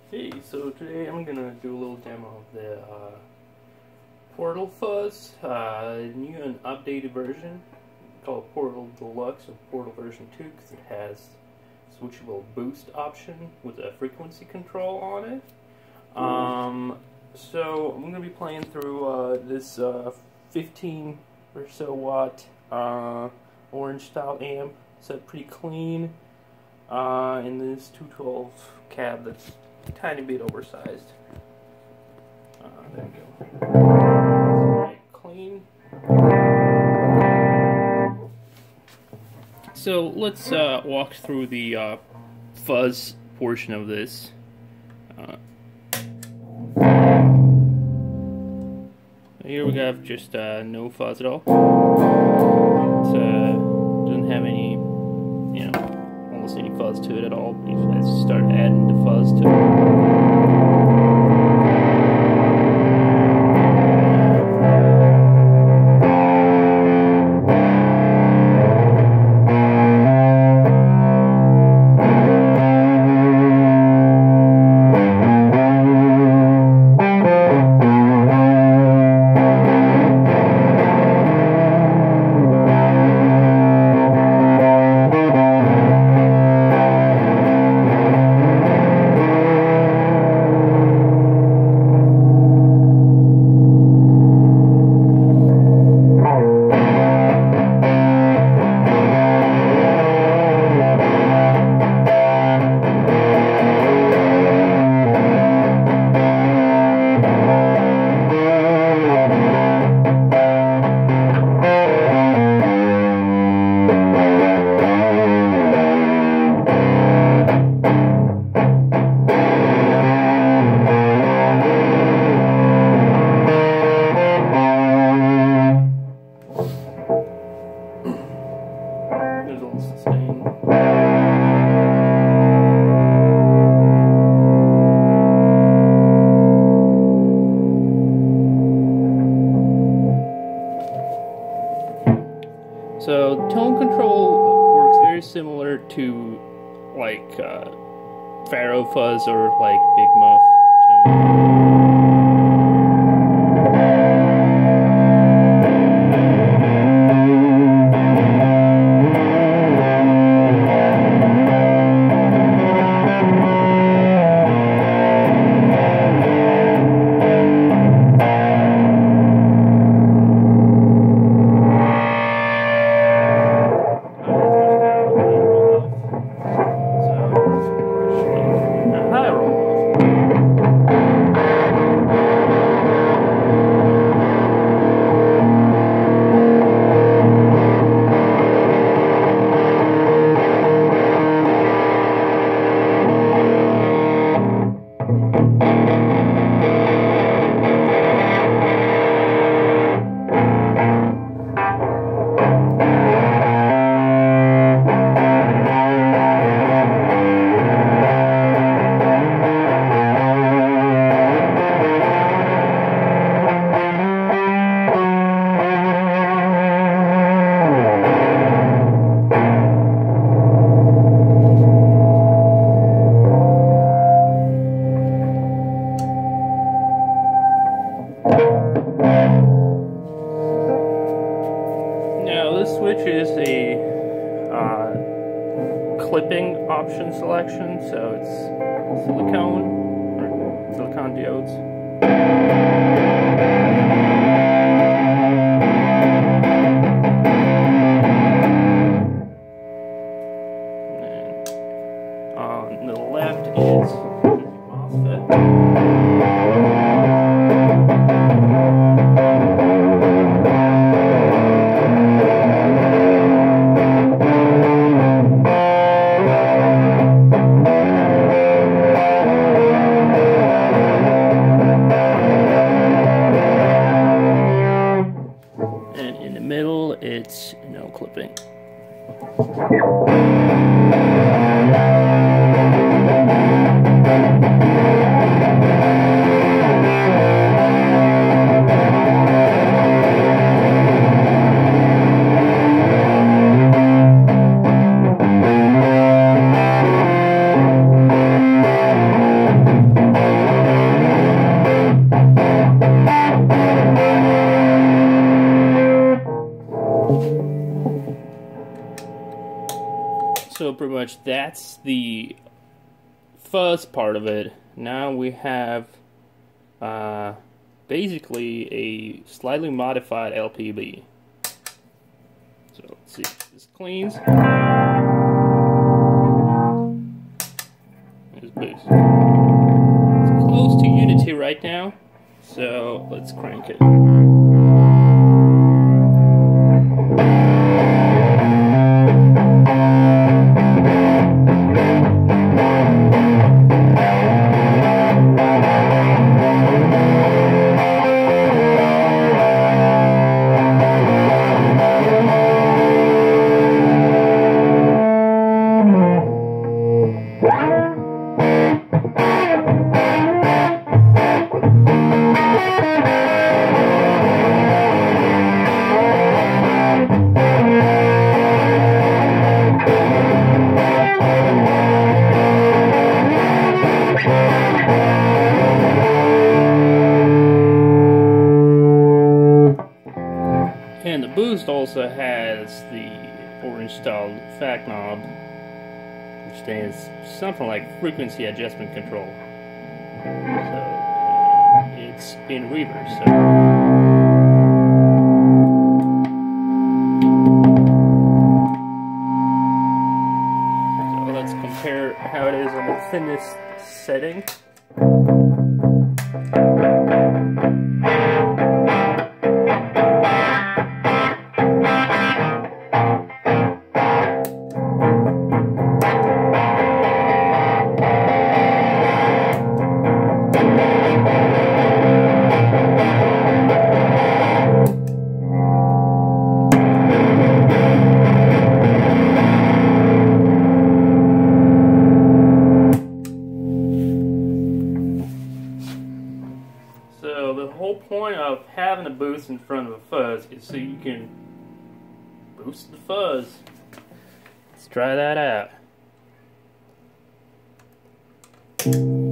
Hey, so today I'm gonna do a little demo of the Portal Fuzz, new and updated version called Portal Deluxe or Portal version 2 because it has switchable boost option with a frequency control on it. So I'm gonna be playing through this 15 or so watt orange style amp, set pretty clean, in this 212 cab that's a tiny bit oversized. There we go. That's right, clean. So let's walk through the fuzz portion of this. Here we have just no fuzz at all. It doesn't have any, almost any fuzz to it at all. You guys start adding the fuzz to it. There's a little sustain. So tone control works very similar to like Pharaoh Fuzz or like Big Muff tone. Switch is a clipping option selection, so it's silicone diodes. On the left is MOSFET. It's no clipping. much that's the fuzz part of it. Now we have basically a slightly modified LPB. So let's see if this cleans. There's boost. It's close to unity right now, so let's crank it. And the boost also has the orange style fact knob, which stands something like frequency adjustment control. So it's in reverse. So let's compare how it is on the thinnest setting. So the whole point of having a boost in front of a fuzz is so you can boost the fuzz. Let's try that out.